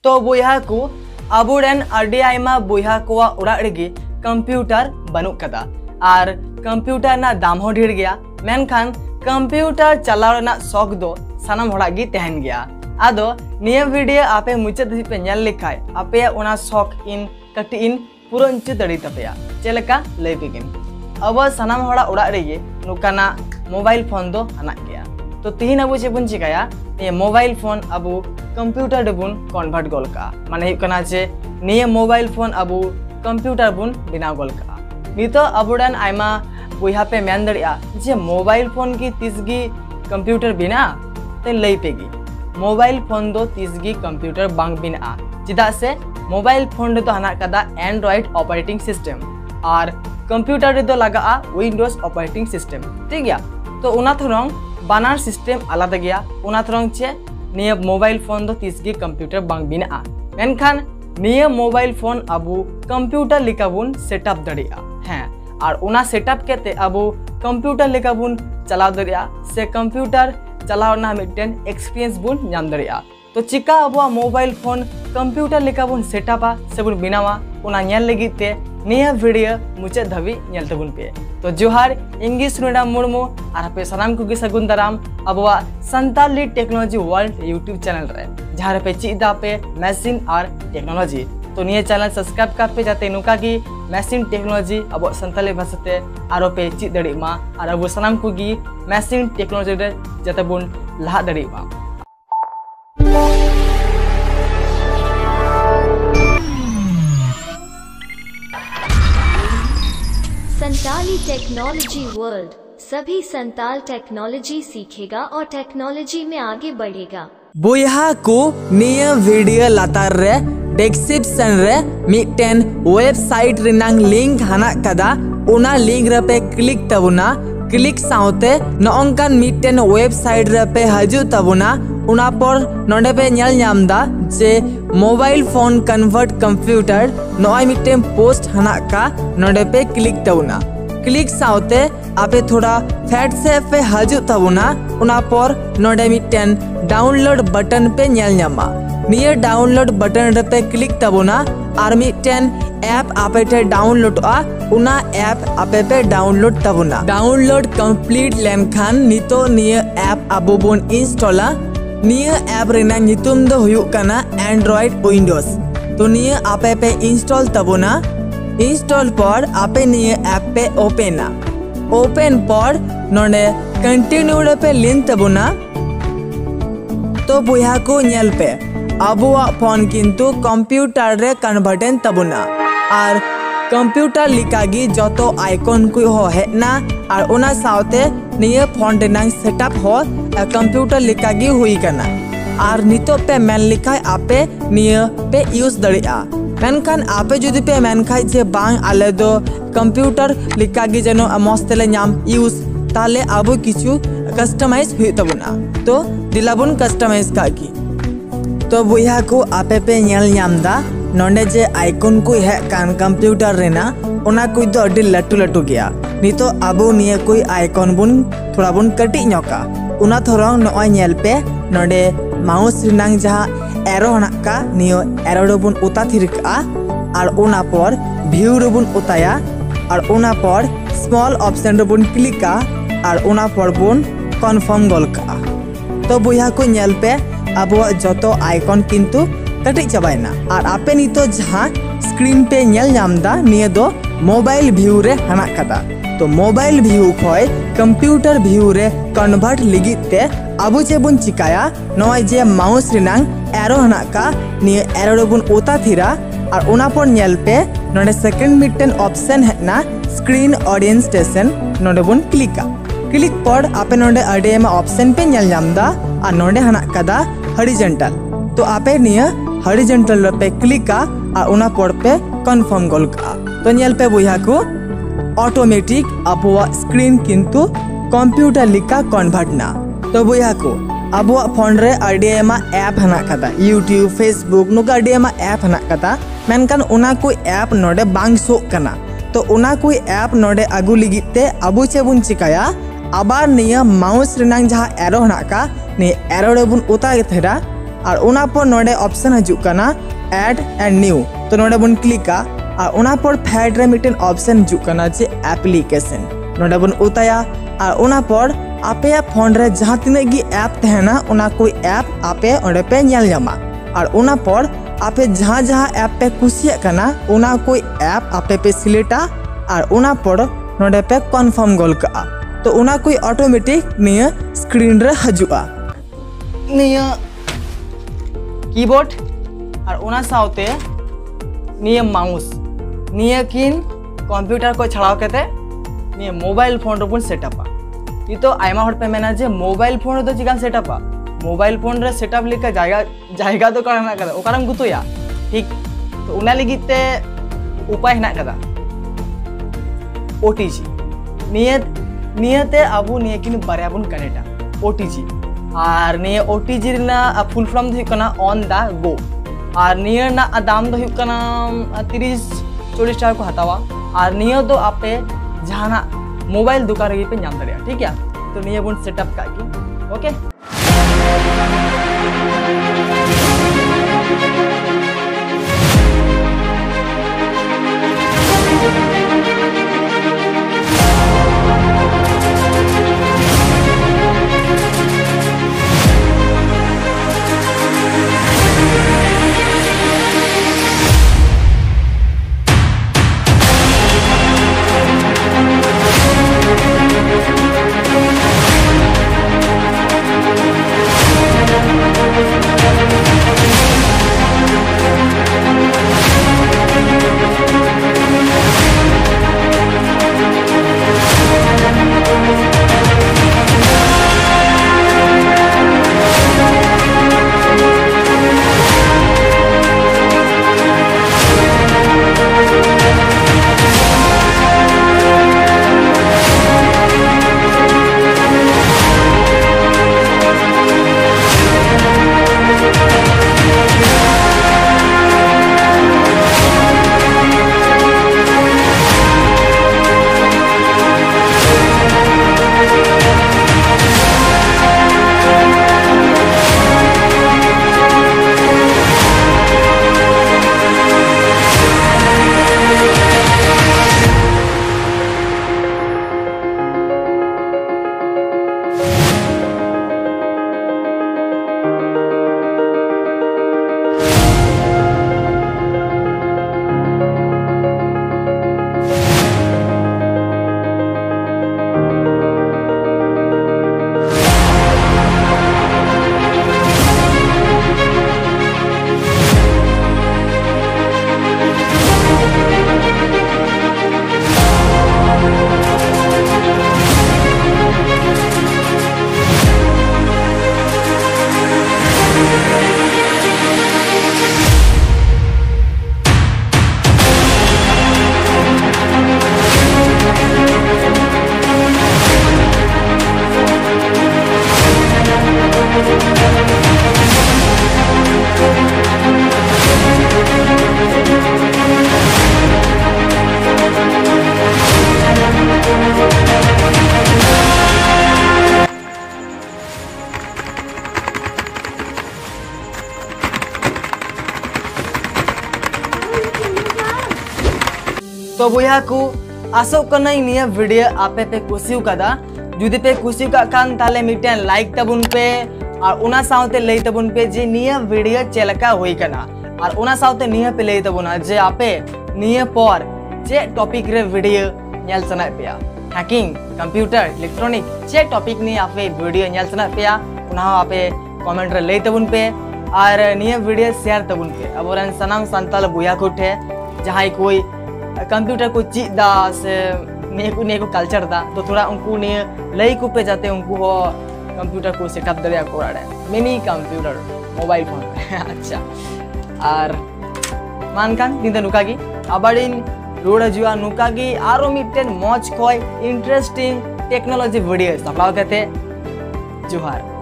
तो बोया को अबुरेन अडी आयमा बोया कोवा उड़ा रेगे कंप्यूटर बनुक कदा और कंप्यूटर ना दाम हो ढेर गया मेनखान कंप्यूटर चलाव ना शौक दो सानाम होड़ा गी तहन गया आदो निया वीडियो आपे मुचाद धाबी पे नेल लेखाय आपे ओना शौक इन कटी इन पूरा इंचु दड़ी तपेया चेलका लय बेगिन अब सानाम होड़ा उड़ा रेगे नुकाना मोबाइल फोन दो हना गया तो तीन अब चेबुन चिकाया ये मोबाइल फोन अब कंप्यूटर बुन कन्वर्ट गोल का माने हुई कना जे निये मोबाइल फोन अब कंप्यूटर बुन बिना गोल का नितो अबुडन आयमा बुया पे मेन दड़िया जे मोबाइल फोन की तीसगी कंप्यूटर बिना ते लई पेगी मोबाइल फोन दो तीसगी कंप्यूटर बांग बिना चिदा से मोबाइल फोन तो हना कदा एंड्रॉइड ऑपरेटिंग सिस्टम और कंप्यूटर दो लगा विंडोज ऑपरेटिंग सिस्टम ठीक गया तो उना थरंग बानार सिस्टम आलादा गया उना थरंग चे निया मोबाइल फोन दो तीसगी कंप्यूटर बांग बिना मेनखान निया मोबाइल फोन अबू कंप्यूटर लिकाबुन सेटअप दड़िया हैं और उना सेटअप केते अबू कंप्यूटर लिकाबुन चलाव दड़िया से कंप्यूटर चलाव ना मिटन एक्सपीरियंस बुन नाम दड़िया तो चिका अबुआ मोबाइल फोन कंप्यूटर लिकाबुन सेटअपा सेबुन बिनावा उना नेल लगिते निया वीडियो मुचाद धाबी नेल तबुन पे तो जोहार इंगी सुनेडा मुर्मू और पे सनाम कुगी सगुन दाराम अबुआ Santali technology world YouTube channel रे जहां पे चीदा पे मशीन और टेक्नोलॉजी तो निया चैनल सब्सक्राइब कर पे जाते नुका की मशीन टेक्नोलॉजी अब संताली भाषाते आरो पे चीद दड़ी मा और अब सनाम कुगी मशीन टेक्नोलॉजी रे जाते बुन लहा दड़ी मा संताली टेक्नोलॉजी वर्ल्ड सभी संताल टेक्नोलॉजी सीखेगा और टेक्नोलॉजी में आगे बढ़ेगा बुया को निया वीडियो लातार रे डिस्क्रिप्शन रे मिटन वेबसाइट रिनांग लिंक हना कदा उना लिंक रे पे क्लिक तबुना क्लिक साउते नोंकान मिटन वेबसाइट रे पे हजू तबुना उना पर नोंडे पे नेल नामदा जे मोबाइल फोन कन्वर्ट कंप्यूटर नोय मिटन पोस्ट हना का नोंडे पे क्लिक तबुना क्लिक साउते आपे थोड़ा फैट से पे हजू तबुना उना पर नोंडे मिटन डाउनलोड बटन पे नेल नामा नियर डाउनलोड बटन रे पे क्लिक तबुना और मिटन ऐप आपे ते डाउनलोड उना ऐप आपे पे डाउनलोड तबुना डाउनलोड कंप्लीट लेनखान नितो नियर ऐप अबो बोन इंस्टॉला निया ऐप रेना नितुम दो हुयुक काना एंड्रॉइड विंडोज तो निया आपे पे इंस्टॉल तबुना इंस्टॉल पर आपे निया ऐप पे ओपना ओपन पर नोंडे कंटिन्यू रे पे लिन तबुना तो बुया को नेल पे अबुआ फोन किंतु कंप्यूटर रे कन्वर्टन तबुना और कंप्यूटर लिकागी जतो आइकन को हो हेना और उना साउते निया फोन रेना सेटअप हो कंप्यूटर लिकागी हुई कना और नितो पे मेन लिखाय आपे निया पे यूज दड़िया मेनखान आपे जुदी पे मेन खाय जे बांग आले दो कंप्यूटर लिकागी जनो मस्तले नाम यूज ताले आबो किछु कस्टमाइज हुई तबुना तो दिलाबुन कस्टमाइज कागी तो बुया को आपे पे नेल नामदा नोंडे जे आइकन को है कान कंप्यूटर रेना उना कोई दो अडी लटू लटू गया नितो आबो निया कोई आइकन बुन थोड़ा बुन कटी नोका उना थोरंग नोय नेल पे नोंडे माउस रिनांग जहां एरो हनाका नियो एरो रबुन उता थिरका और उना पर व्यू रबुन उताया और उना पर स्मॉल ऑप्शन रबुन क्लिका और उना पर बुन कन्फर्म गोलका तो बुया को नेल पे अबो जतो आइकन किंतु कटी चबायना और आपे नितो जहां स्क्रीन पे नेल नामदा निये दो मोबाइल व्यू रे हना कदा तो मोबाइल व्यू खोय कंप्यूटर व्यू रे कन्वर्ट लिगिते अबु चेबुन चिकाया नय जे माउस रिनांग एरो हनाका निये एरो रबुन उता थिरा और उना पर नेल पे नोडे सेकंड मिटन ऑप्शन हेना स्क्रीन ओरिएंटेशन नोडे बुन क्लिका क्लिक पर आपे नोडे आईडीएम ऑप्शन पे नेल नामदा और नोडे हनाका हॉरिजॉन्टल तो आपे निये हॉरिजॉन्टल पे क्लिका और उना पर पे कन्फर्म गोल का तो नेल पे बुया को ऑटोमेटिक अबुआ स्क्रीन किंतु कंप्यूटर लिका कन्वर्ट ना तो बुया को अबुआ फोन रे आईडीएमा ऐप हना कदा यूट्यूब फेसबुक नुका आईडीएमा ऐप हना कदा मेनकान उना को ऐप नोडे बांग सो कना तो उना को ऐप नोडे आगु लिगिते अबु चेबुन चिकाया आबार निया माउस रिनांग जहां एरो हना का नि एरो रे बुन उता थेरा और उना पर नोडे ऑप्शन हजु कना ऐड एंड न्यू तो नोडे बन क्लिका और उना पर फेड रे मिटन ऑप्शन हजु कना जे एप्लीकेशन नोडे बन उताया और उना पर आपे फोन रे जहां तिने गी ऐप तहना उना कोई ऐप आपे ओडे पे नेल जामा और उना पर आपे जहां जहां ऐप पे कुसिया कना उना कोई ऐप आपे पे सिलेक्टा और उना पर नोडे पे कन्फर्म गोल का तो उना कोई ऑटोमेटिक निया स्क्रीन रे हजुआ निया कीबोर्ड और उना साउते निया माउस निया किन कंप्यूटर को छड़ाव केते निया मोबाइल फोन रे बन सेटअप ये तो आयमा हर पे मेना जे मोबाइल फोन रे तो चिकन सेटअप मोबाइल फोन रे सेटअप लेके जायगा तो करना कदा ओकारम गुतुया ठीक तो उना लगिते उपाय हेना कदा ओटीजी नियते अबू निये किन बारे बन कनेक्टा ओटीजी और निये ओटीजी रिना फुल फॉर्म दो कना ऑन द गो और निये ना दाम दो कना 30-40 टाका को हतावा और निये तो आपे जहाना मोबाइल दुकान रे पे नाम दरिया ठीक है तो निये बन सेटअप का की ओके तो बुया को आसोक करना निया वीडियो आपे पे कुसिउ कदा जुदी पे कुसिउ का कान ताले मिटेन लाइक तबुन पे और उना साउते लई तबुन पे जे निया वीडियो चलका होई कना और उना साउते निया पे लई तबुना जे आपे निया पर जे टॉपिक रे वीडियो नेल सना पेया हैकिंग कंप्यूटर इलेक्ट्रॉनिक जे टॉपिक नि आपे वीडियो नेल सना पेया उना आपे कमेंट रे लई तबुन पे और निया वीडियो शेयर तबुन पे अबोरन सनाम संताल बुया कोठे जहां कोई कंप्यूटर को चीज दा से ने को कल्चर दा तो थोड़ा उनको ने लई को पे जाते उनको हो कंप्यूटर को सेटअप दरिया को राडे मिनी कंप्यूटर मोबाइल फोन अच्छा और मानकान दिन नुकागी अबाडिन रोड जुआ नुकागी आरो मिटेन मौज कोई इंटरेस्टिंग टेक्नोलॉजी वीडियो सप्लाव करते जुहार।